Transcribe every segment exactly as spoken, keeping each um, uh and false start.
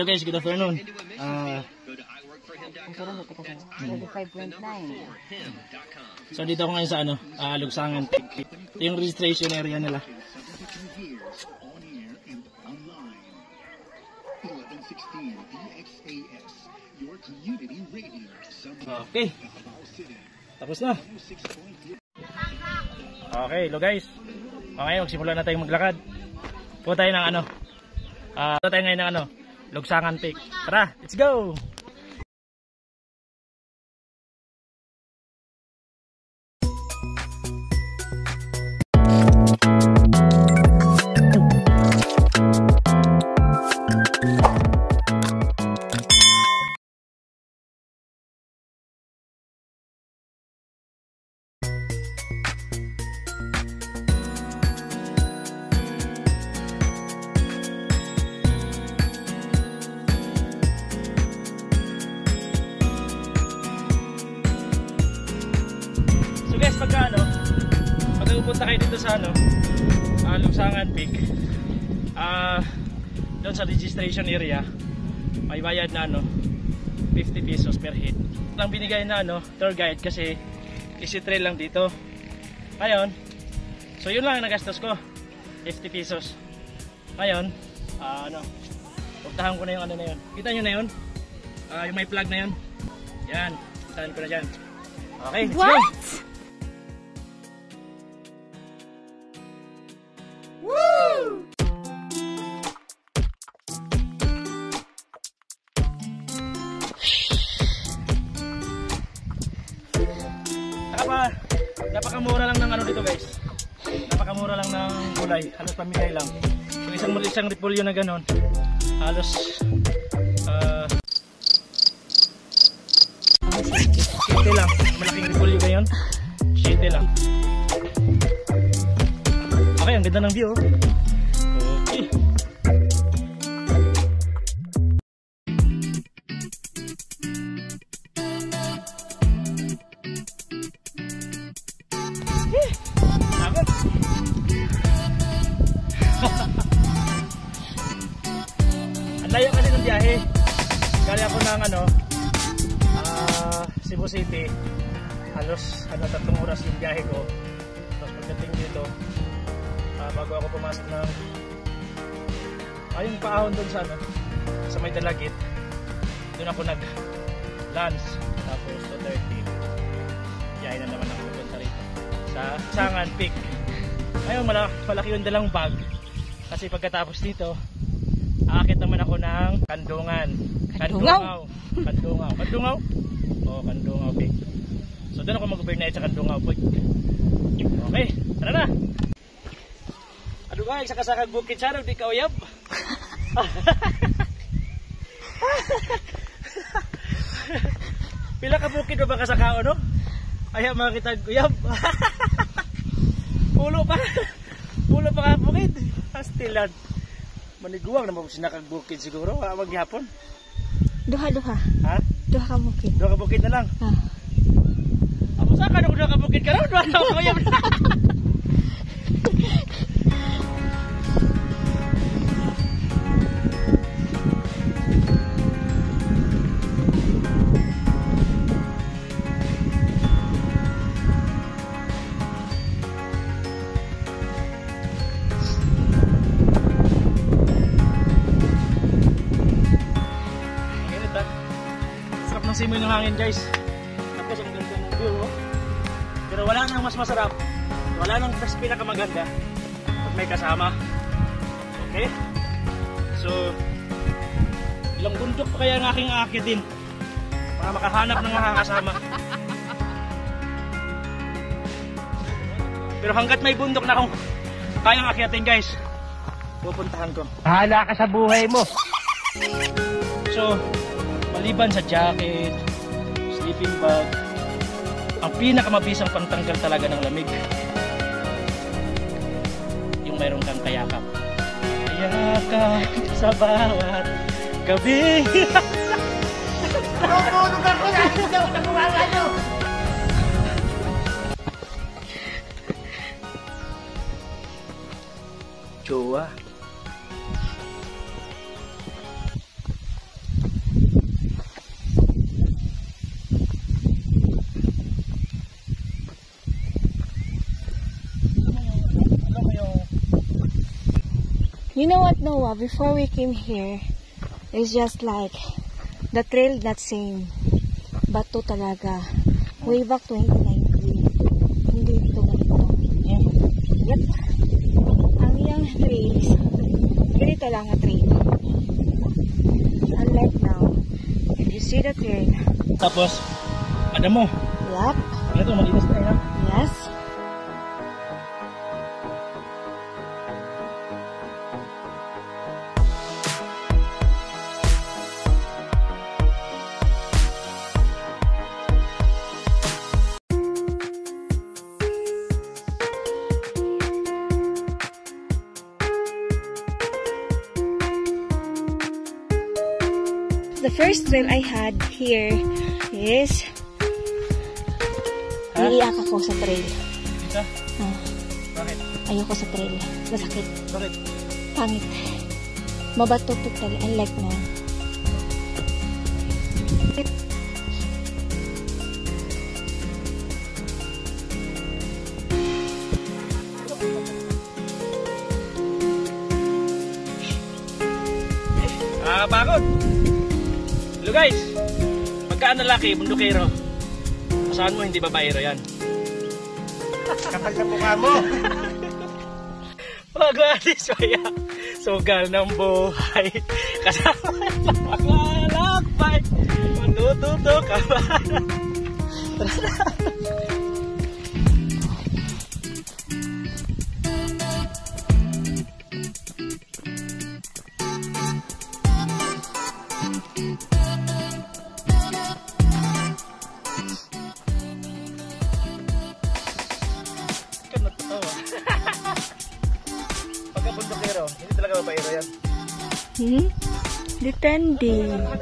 Hello guys, good afternoon. Uh, thirty-five point nine. so dito ako ngayon sa ano, uh, Lugsangan. Ito yung registration area nila. Okay. Tapos na. Okay, hello guys. Okay, magsimula na tayong maglakad. Punta tayo ng ano. Ah, uh, punta tayo ngayon ng ano, Lugsangan Peak. Tara, let's go. Pagka ano, pag pupunta kayo dito sa ano, uh, Lugsangan Peak, uh, doon sa registration area, may bayad na ano, fifty pesos per head. Lang binigay na ano, tour guide kasi easy trail lang dito. Ngayon, so yun lang ang nagastos ko, fifty pesos. Ngayon, uh, ano, puntahan ko na yung ano na yun. Kita nyo na yun? Uh, yung may flag na yun. Yan, puntahan ko na dyan. Okay, let's What? go! Nakapa, napakamura lang ng ano dito guys. Napakamura lang ng gulay. Halos pamigay lang. So isang isang repolyo na ganon. Halos uh, siyete lang. Malaking repolyo ngayon. siyete lang. Okay, ang ganda ng view. Okay. Ang layo kasi ng biyahe. Galing ako ng ano, uh, Cebu City. Halos ano, tatlong oras yung biyahe ko. Tapos pagdating dito, uh, bago ako pumasok ng ayong paahon doon sa ano, sa may Dalagit, doon ako nag lunch. Tapos two thirty biyahe na naman ako pupunta rito sa Lugsangan Peak. Ngayon malaki, malaki yung dalang bag kasi pagkatapos dito aakit naman ako ng Kandungan. Kandungaw. Kandungaw. Kandungaw? Oo, Kandungaw Peak. So doon ako mag-overnight sa Kandungaw Peak. Okay, tara na. Ano ba, sa kasakag bukid siya, di ka uyab? Pila ka bukid ba ka sa kao, no? Ayaw makita uyab. Pulo pa. Pulo pa ka bukid. Pastilan. Maniguang na sinakag bukid siguro. Wala maghihapon. Duha-duha. Ha? Duha ka bukid. Duha ka bukid na lang? Ha. Amo sa ka na duha ka bukid ka lang? Duha ka uyab na. Simoy ng hangin guys. Tapos ang ganda ng view, oh. Pero wala nang mas masarap. Wala nang mas pinakamaganda pag may kasama. Okay? So ilang bundok pa kaya ang aking aakitin para makahanap ng mga kasama. Pero hanggat may bundok na akong kayang akitin guys, pupuntahan ko. Bahala ka sa buhay mo. So maliban sa jacket, sleeping bag, ang pinakamabisang pantanggal talaga ng lamig yung mayroon kang kayakap. Kayakap sa bawat gabi. Jowa. You know what, Noah? Before we came here, it's just like the trail not same. Bato talaga. Way back twenty nineteen. Hindi ito ganito. Yep. Ang yung trails, ganito lang ang trail. Unlike now, if you see the trail. Tapos, ano mo? Yup. Ito, malinis na yun. Yes. The first trail I had here is Ha? naiiyak ako sa trail. Isa? Ah, Bakit? ayoko sa trail. Masakit. Bakit? Pangit. Mabato total. Unlike now. Ah, bakod! Hello guys! Pagkaan na laki, bundukero. Saan mo, hindi babaero yan. Kapal na mukha mo. Pag-alis kaya, sugal ng buhay. Kasama na paglalakbay. Matututo ka ba? Pagka-bundokero, hindi talaga babaero yan. Hmm? Depende.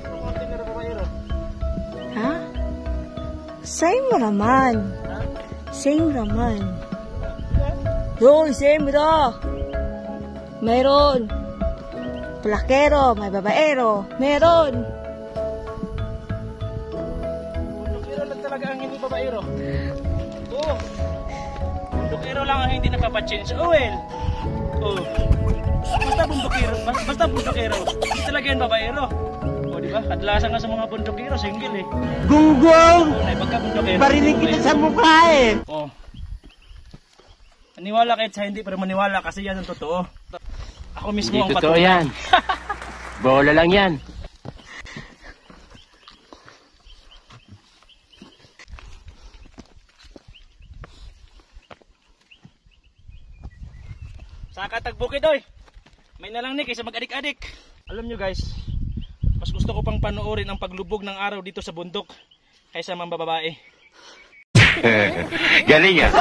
Ha? Same raman. Same raman. Yun, same ra. Meron. Plakero, may babaero. Meron. Bundokero lang talaga ang hindi babaero. Oo. Bundokero lang ang hindi nagpapachange oil. Oh. Basta bundokero, basta, basta bundokero. Hindi talaga yan babaero. O, di ba? Kadalasan nga sa mga bundokero, single eh. Gunggong! Ay, pagka bundokero. Barinig kita sa mukha eh. Oh. Maniwala kahit sa hindi, pero maniwala kasi yan ang totoo. Ako mismo Hindi ang totoo patunay. yan. Bola lang yan. Sa Katagbukid oy. May nalang ni kaysa mag-adik-adik. Alam nyo guys, mas gusto ko pang panoorin ang paglubog ng araw dito sa bundok kaysa mambababae. Galing ah.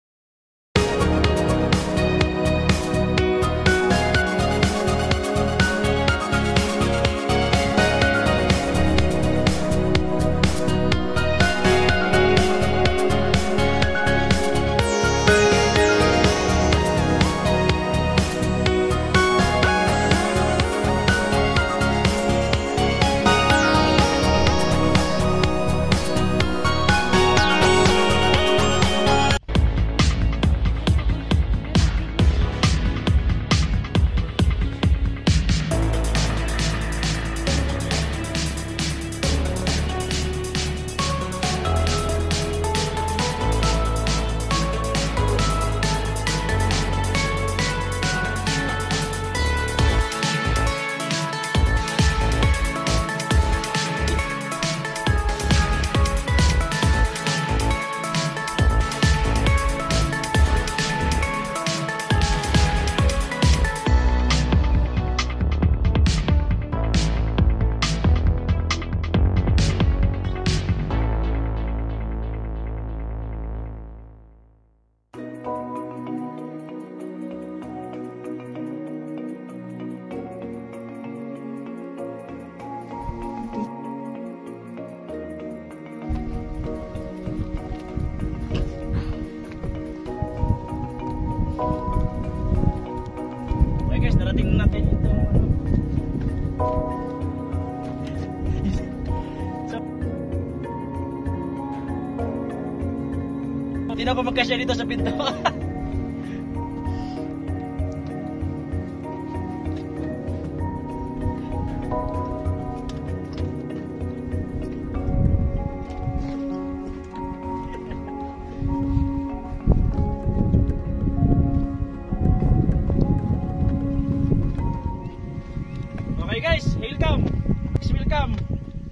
Hindi na ako magkasya dito sa pinto.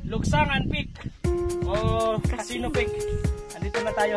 Lugsangan Peak o Casino Peak. Andito na tayo.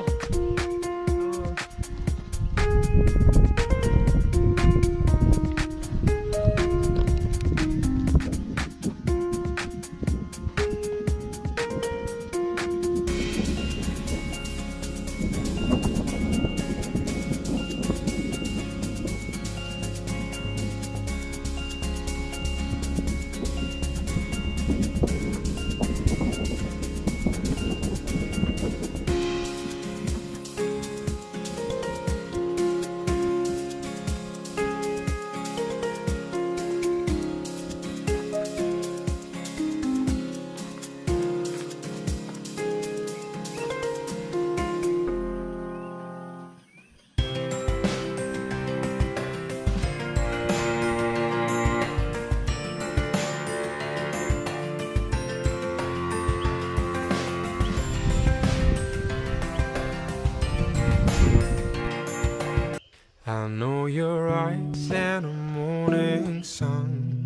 I know your eyes and a morning sun.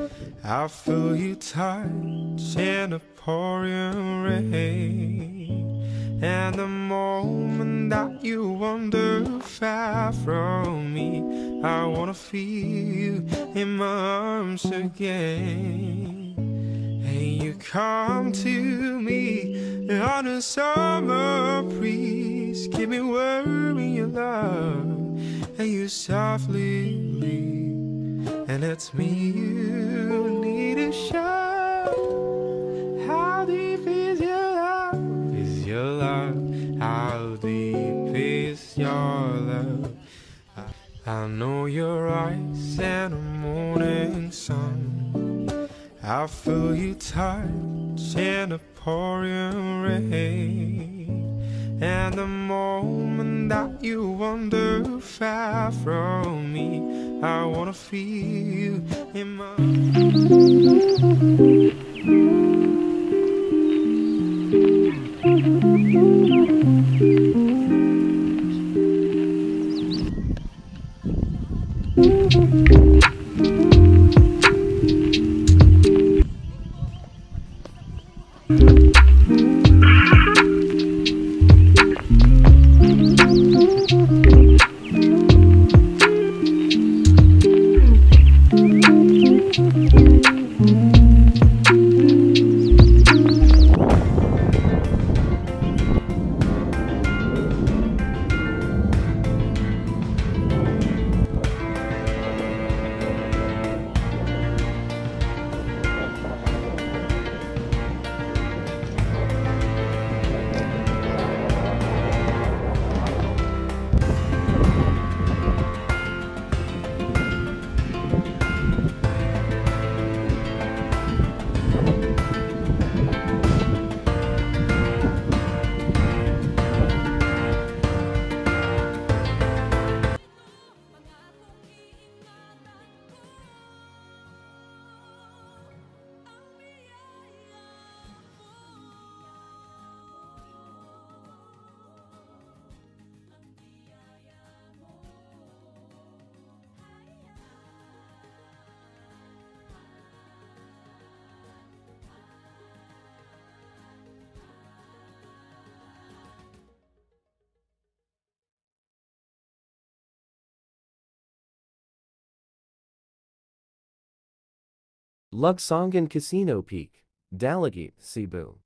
I feel you touch in the pouring rain. And the moment that you wander far from me, I wanna feel you in my arms again. And you come to me on a summer breeze, give me warm in your love. And you softly leave, and it's me you need to show. How deep is your love? Is your love? How deep is your love? I, I know your eyes and the morning sun. I feel you touch in the pouring rain. And the moment that you wander far from me, I wanna feel you in my Lugsongan Casino Peak, Dalagete, Cebu.